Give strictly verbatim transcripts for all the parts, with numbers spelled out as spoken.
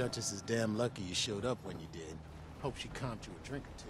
Duchess is damn lucky you showed up when you did. Hope she comped you a drink or two.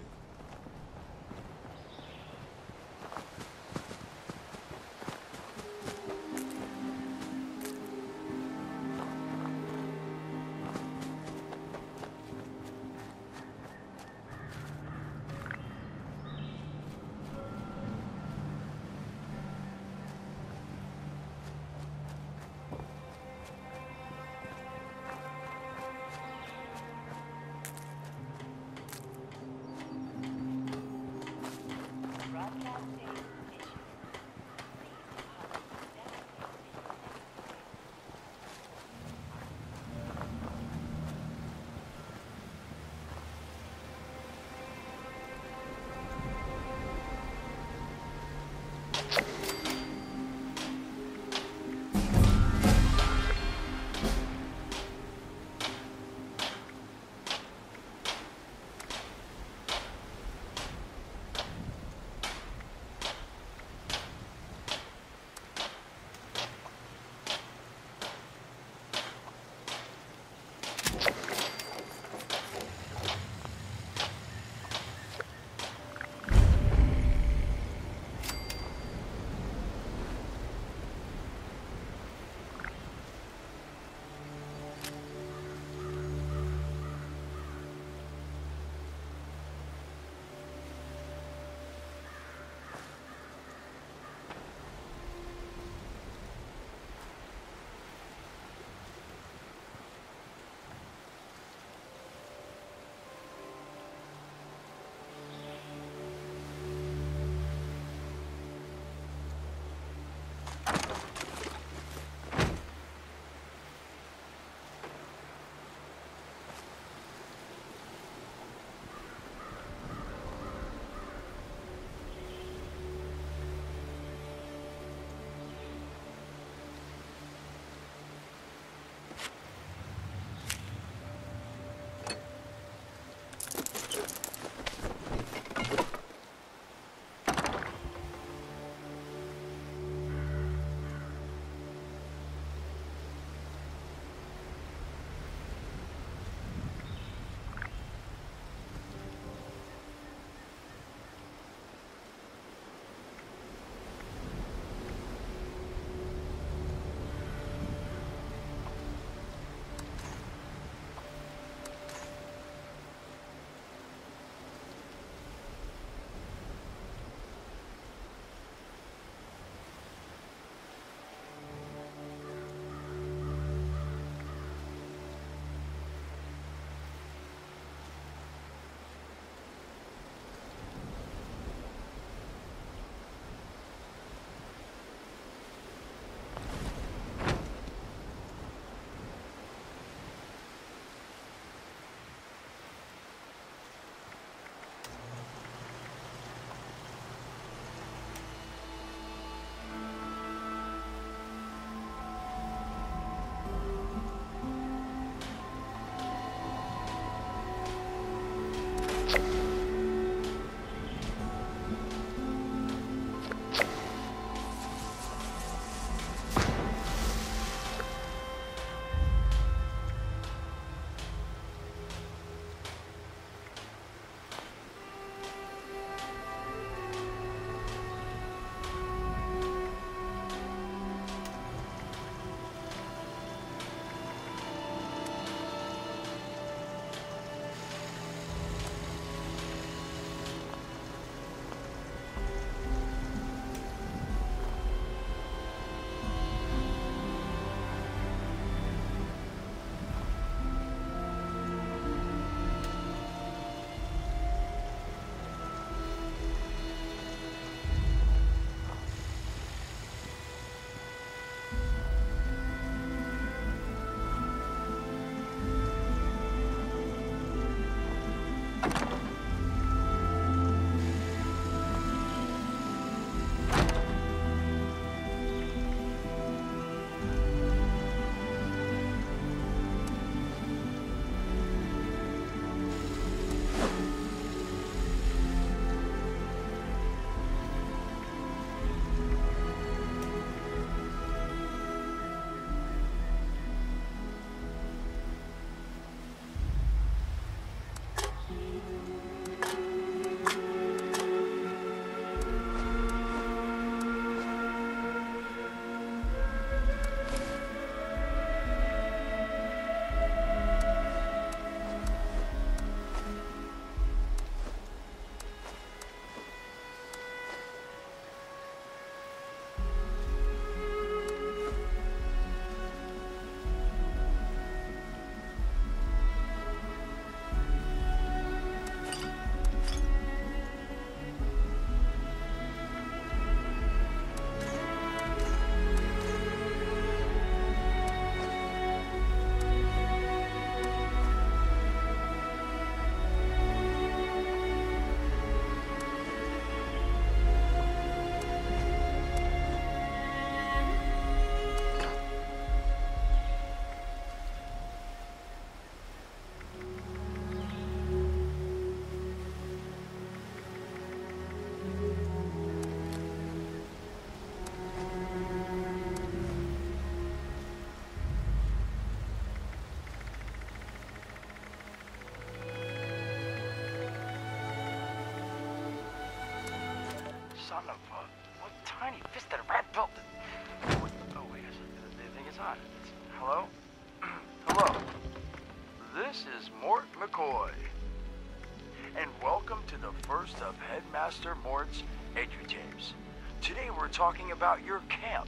fisted red belt. Oh, wait, oh, wait a second. They think it's on. It's, hello? Hello. This is Mort McCoy. And welcome to the first of Headmaster Mort's edutapes. Today we're talking about your camp.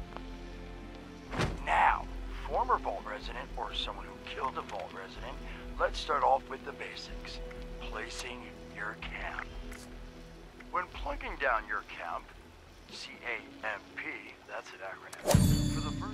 Now, former vault resident or someone who killed a vault resident, let's start off with the basics. Placing your camp. When plunking down your camp, C A M P, that's an acronym, for the first...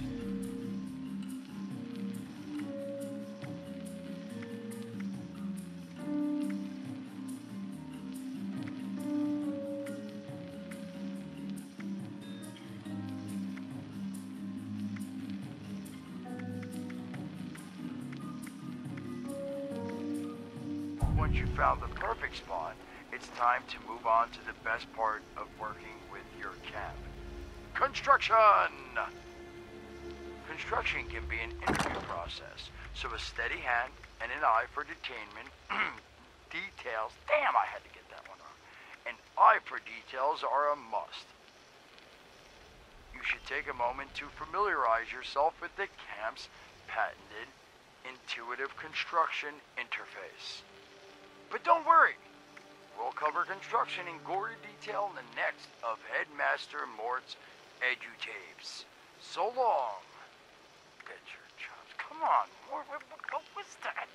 Once you found the perfect spot, it's time to move on to the best part of working with your camp. Construction! Construction can be an interview process, so a steady hand and an eye for detainment, details, damn I had to get that one wrong, an eye for details are a must. You should take a moment to familiarize yourself with the camp's patented intuitive construction interface. But don't worry, we'll cover construction in gory detail in the next of Headmaster Mort's edutapes. So long. Get your chops. Come on, Mort, what, what was that?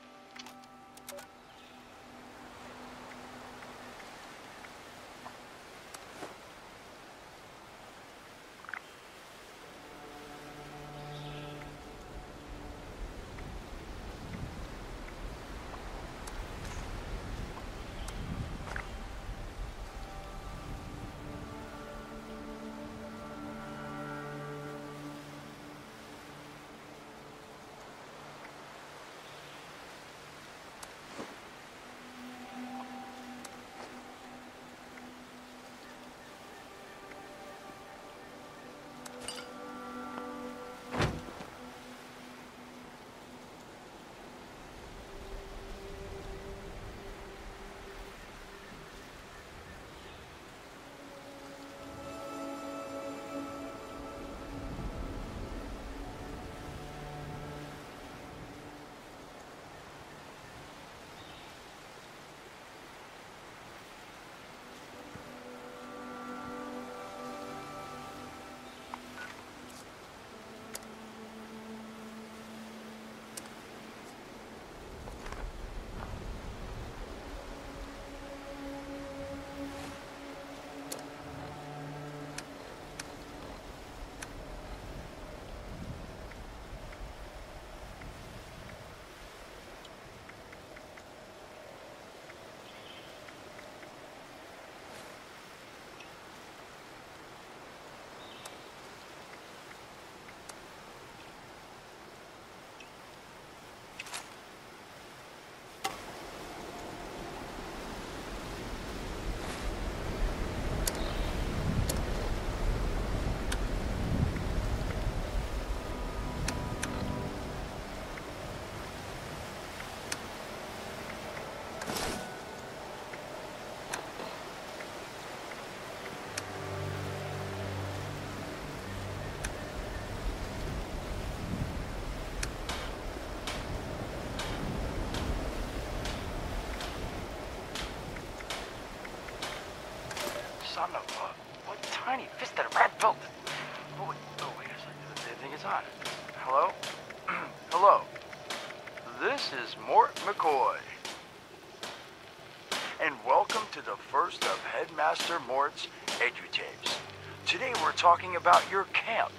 Son of a, what tiny fisted red belt. Oh wait, oh wait a second, they think it's on. Hello? Hello. This is Mort McCoy. And welcome to the first of Headmaster Mort's edutapes. Today we're talking about your camp.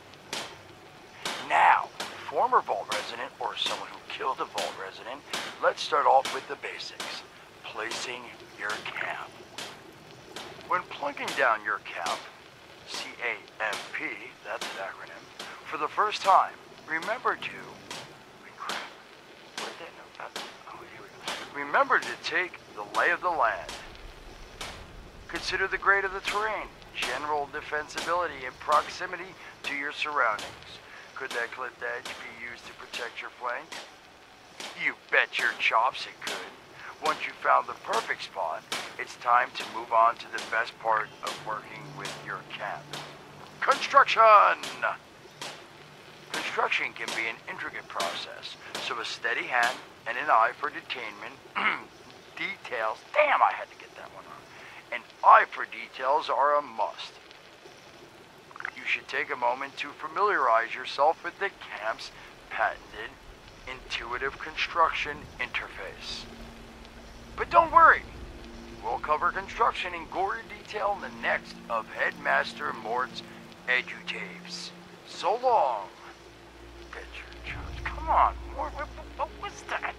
Now, former vault resident or someone who killed a vault resident, let's start off with the basics. Placing your camp. When plunking down your camp, C A M P, that's an acronym, for the first time, remember to, wait, crap, what did that, no, that's, oh, here we go. Remember to take the lay of the land. Consider the grade of the terrain, general defensibility, and proximity to your surroundings. Could that clipped edge be used to protect your flank? You bet your chops it could. Once you've found the perfect spot, it's time to move on to the best part of working with your camp. Construction! Construction can be an intricate process, so a steady hand and an eye for detainment, details, damn, I had to get that one on. An eye for details are a must. You should take a moment to familiarize yourself with the camp's patented intuitive construction interface. But don't worry, we'll cover construction in gory detail in the next of Headmaster Mort's edutapes. So long. Get your chums. Come on, Mort, what, what was that?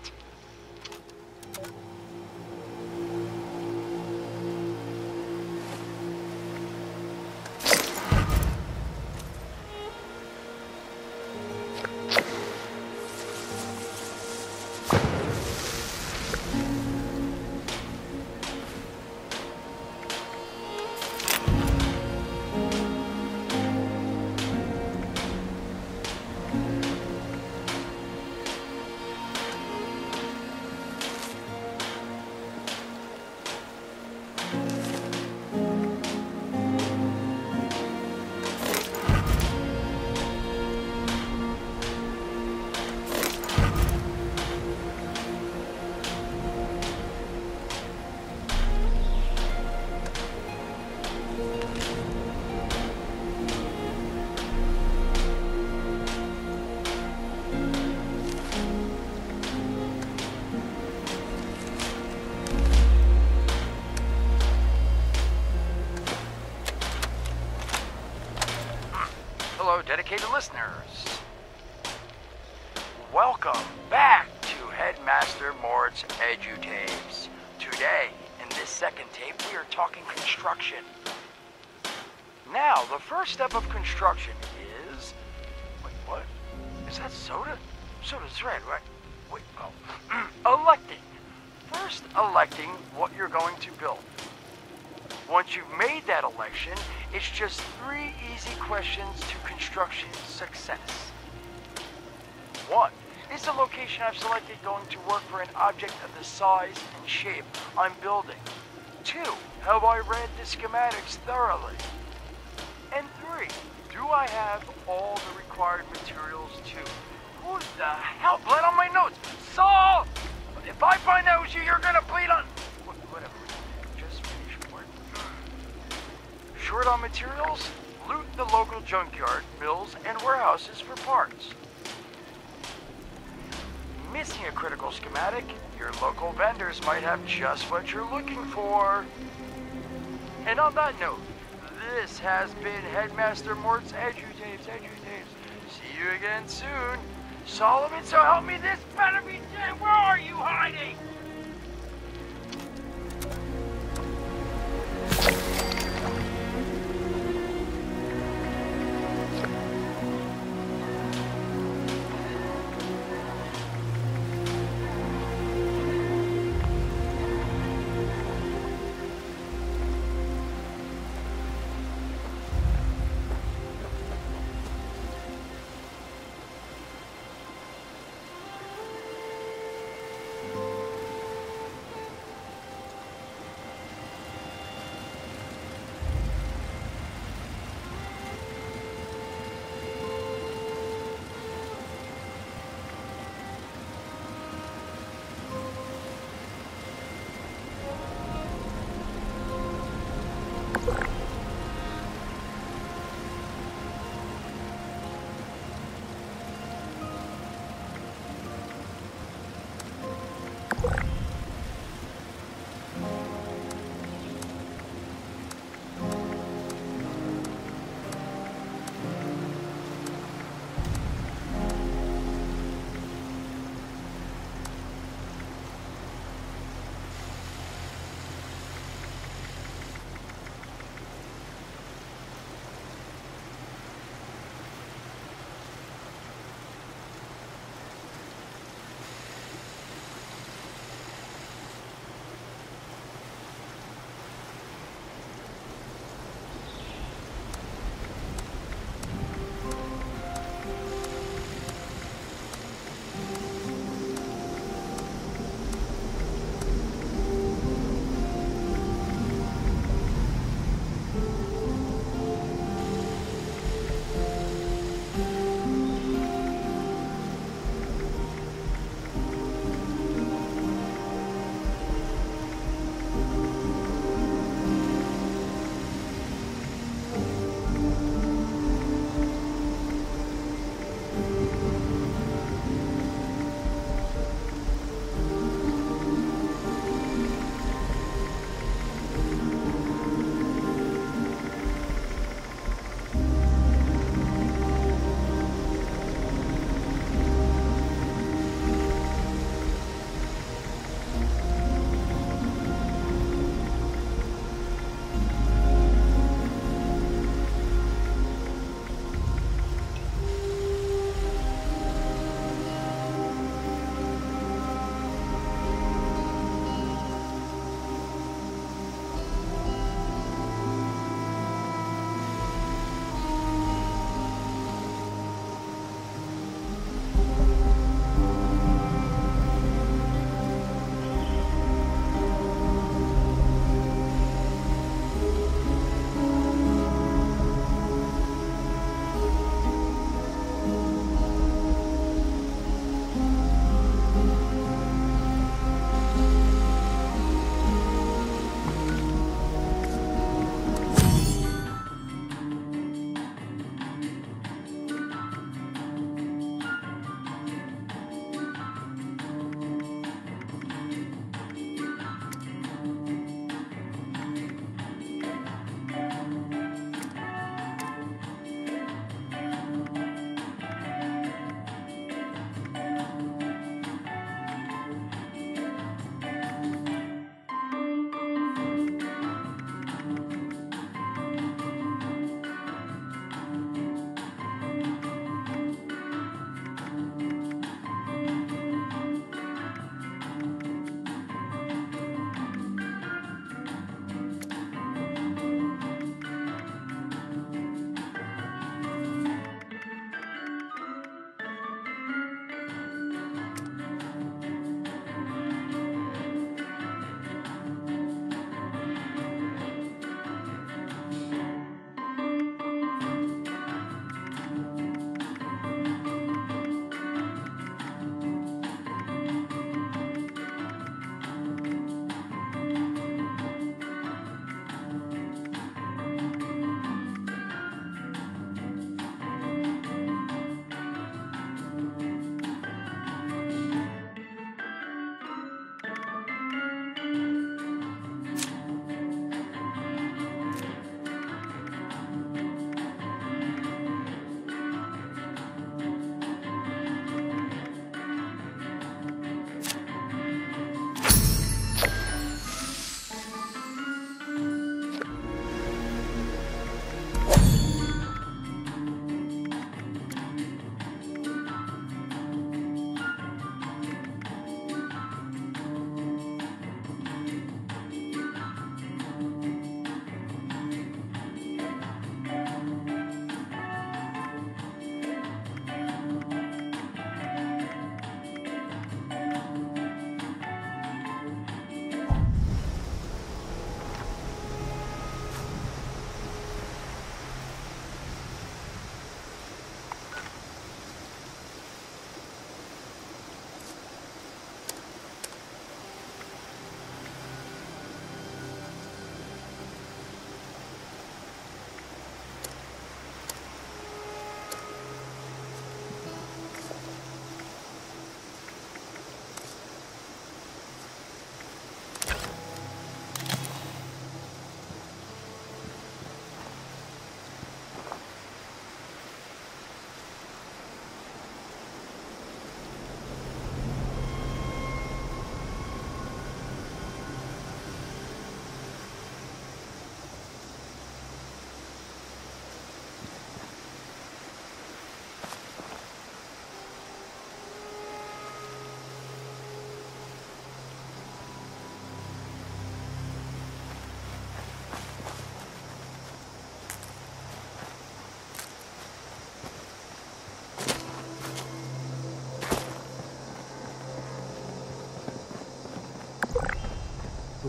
Hello, dedicated listeners. Welcome back to Headmaster Mort's edutapes. Today, in this second tape, we are talking construction. Now, the first step of construction is... Wait, what? Is that soda? Soda's red, right? Wait, oh. Electing. First, electing what you're going to build. Once you've made that election, it's just three easy questions to construction success. One, is the location I've selected going to work for an object of the size and shape I'm building? Two, have I read the schematics thoroughly? And three, do I have all the required materials too? Who the hell bled on my notes? Saul! If I find out it was you, you're gonna bleed on... Whatever. Just finish work. Short on materials? Loot the local junkyard, mills, and warehouses for parts. Missing a critical schematic? Your local vendors might have just what you're looking for. And on that note, this has been Headmaster Mort's edutapes, edutapes. See you again soon. Solomon, so help me, this better be dead. Where are you hiding?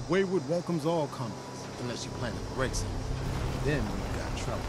Wayward welcomes all comers, unless you plan to break something. Then we've got trouble.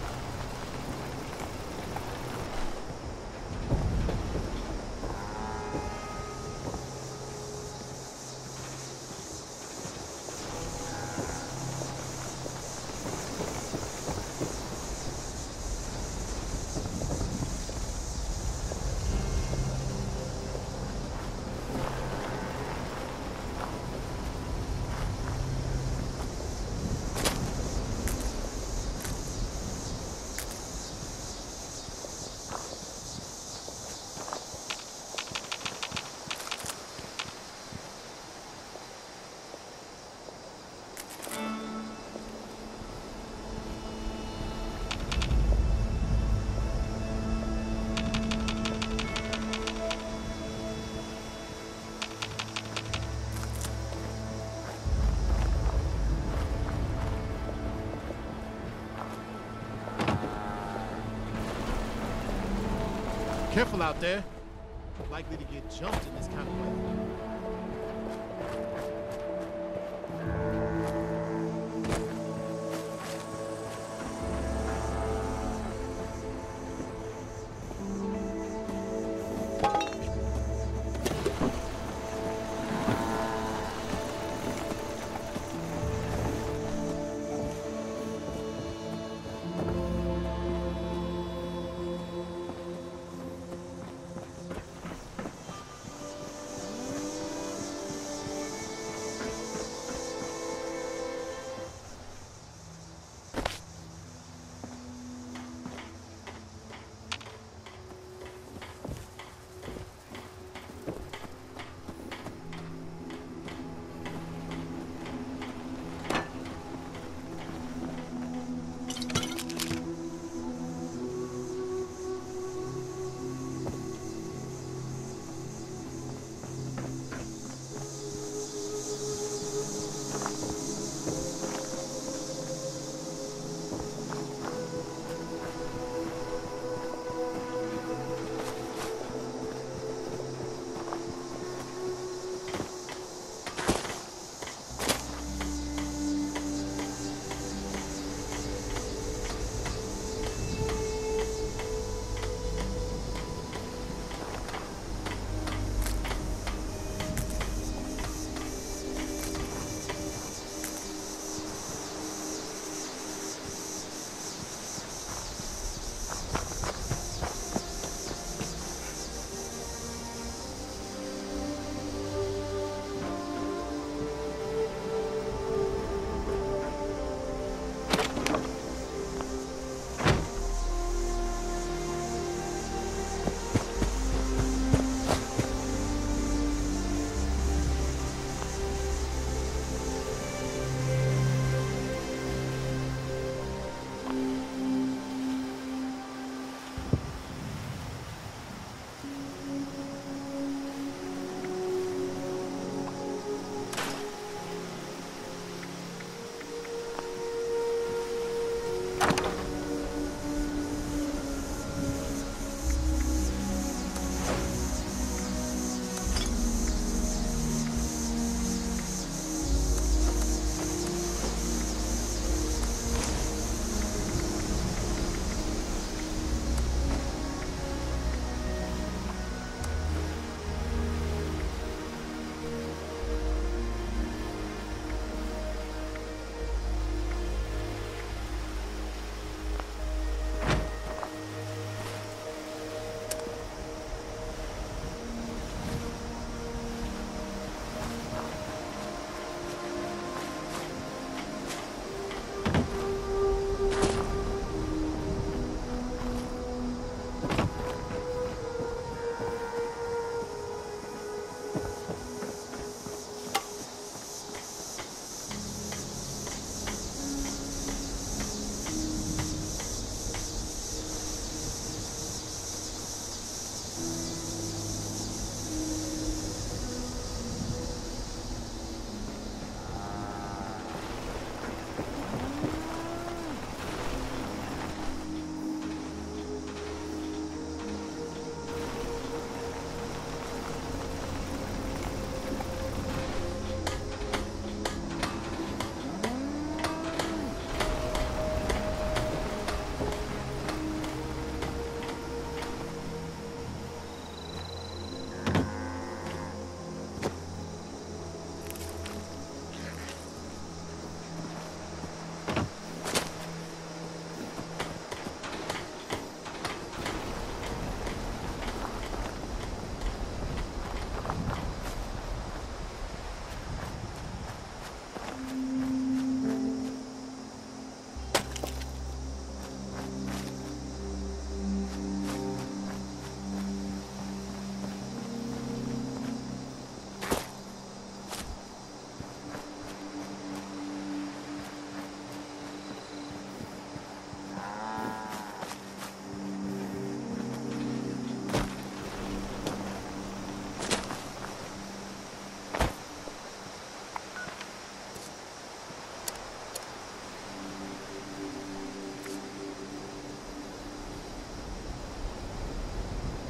Careful out there. Likely to get jumped in this kind of weather.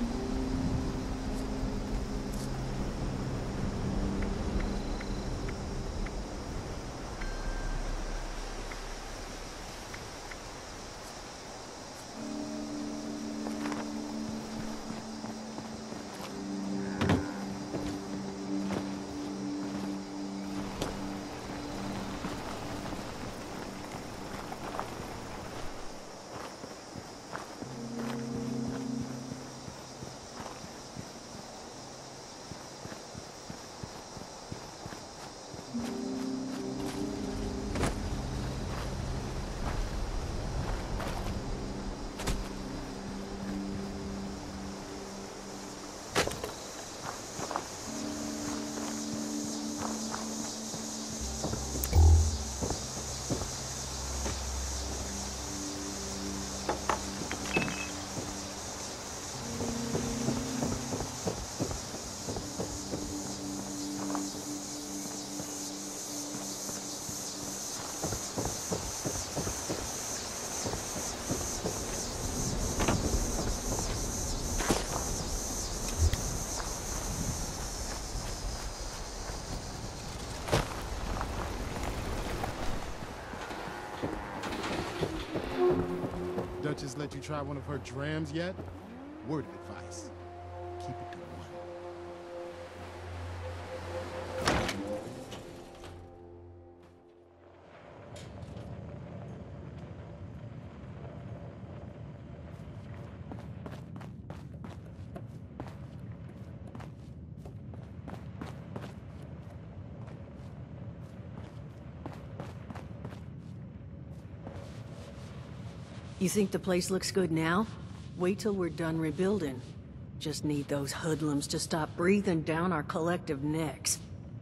Duchess let you try one of her drams yet? Word of advice. Keep it to one. You think the place looks good now? Wait till we're done rebuilding. Just need those hoodlums to stop breathing down our collective necks.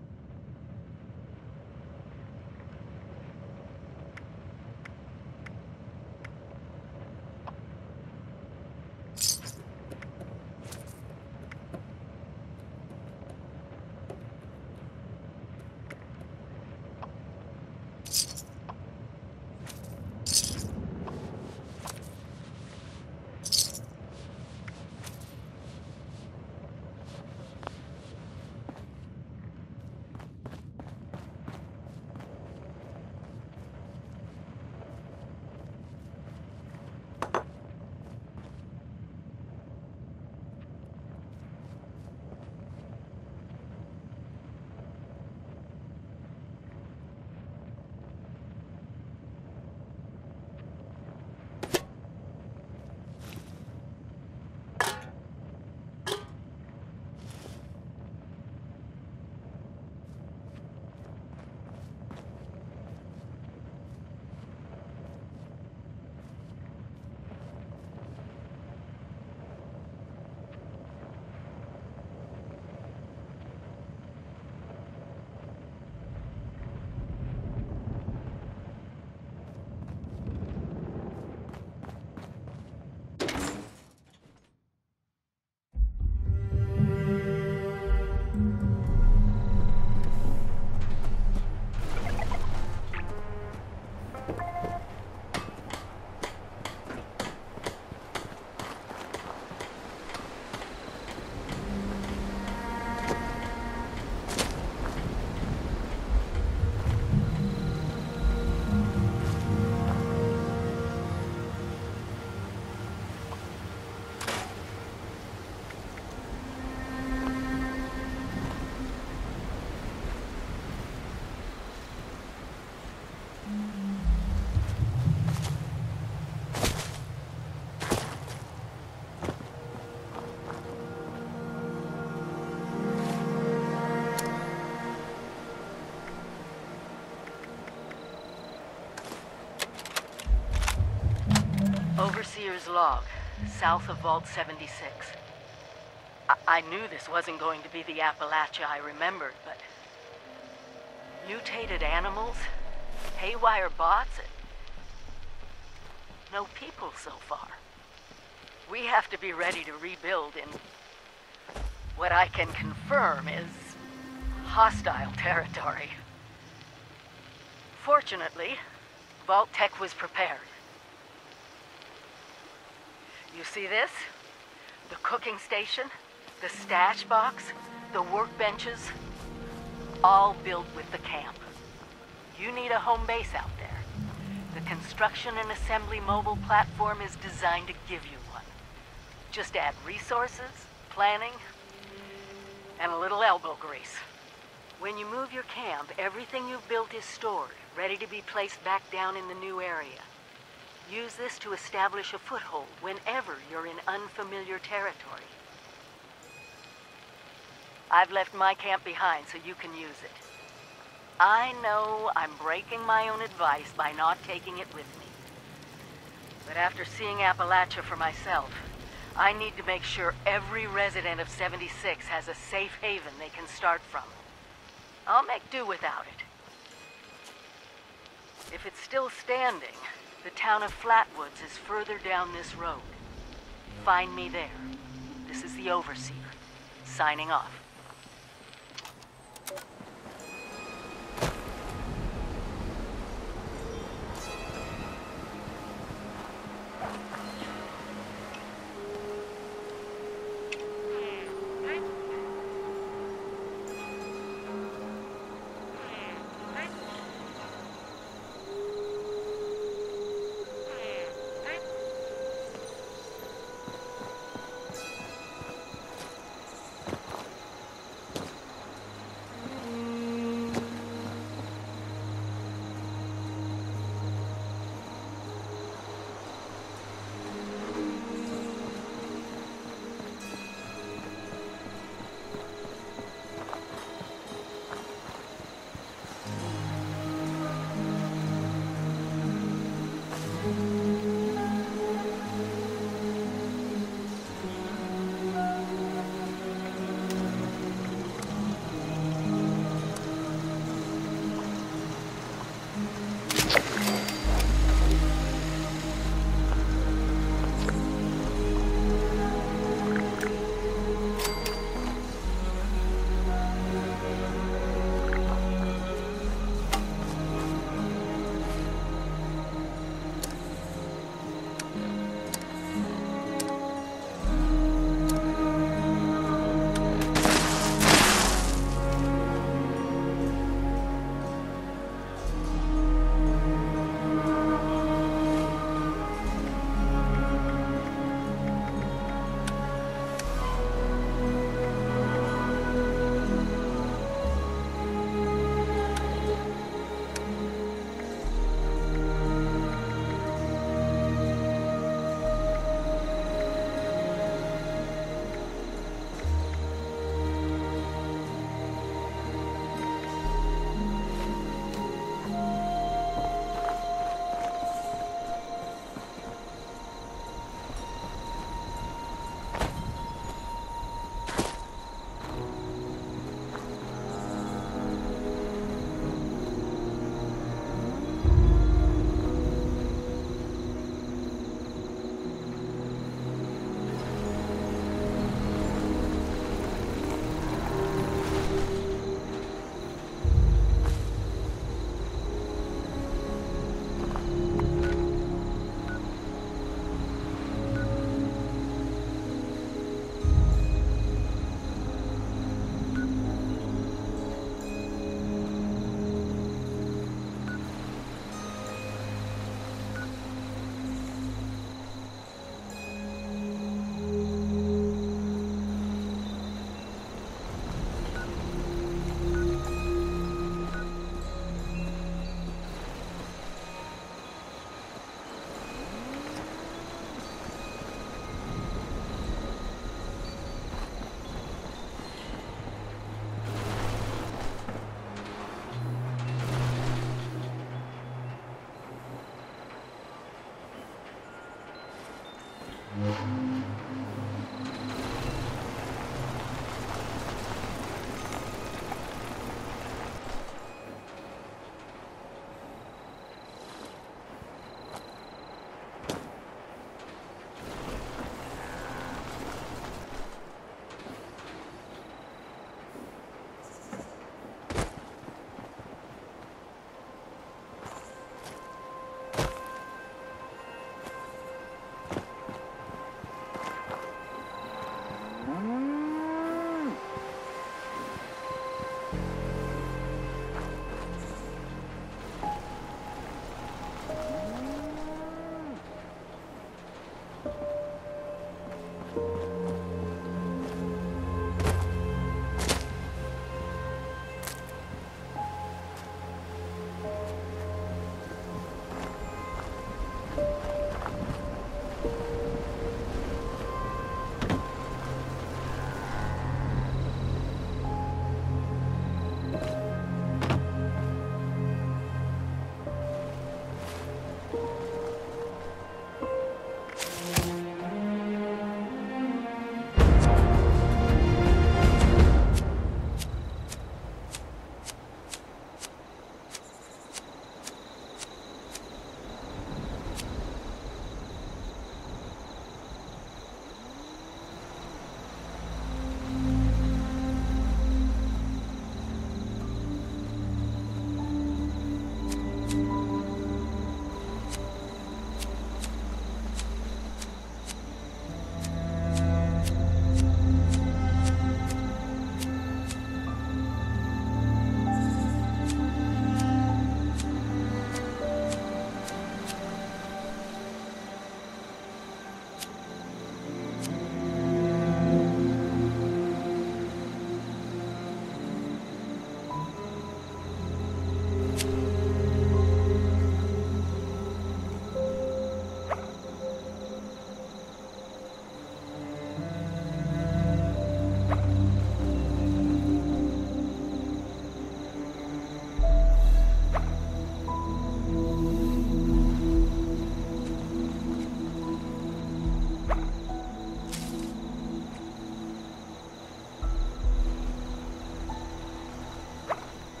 Overseer's log, south of Vault seventy-six. I, I knew this wasn't going to be the Appalachia I remembered, but... mutated animals, haywire bots, and... no people so far. We have to be ready to rebuild in... what I can confirm is... hostile territory. Fortunately, Vault Tech was prepared. You see this? The cooking station, the stash box, the workbenches, all built with the camp. You need a home base out there. The construction and assembly mobile platform is designed to give you one. Just add resources, planning, and a little elbow grease. When you move your camp, everything you've built is stored, ready to be placed back down in the new area. Use this to establish a foothold whenever you're in unfamiliar territory. I've left my camp behind so you can use it. I know I'm breaking my own advice by not taking it with me. But after seeing Appalachia for myself, I need to make sure every resident of seventy-six has a safe haven they can start from. I'll make do without it. If it's still standing, the town of Flatwoods is further down this road. Find me there. This is the Overseer, signing off.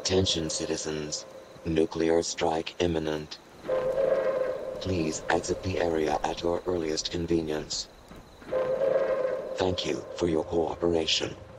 Attention citizens. Nuclear strike imminent. Please exit the area at your earliest convenience. Thank you for your cooperation.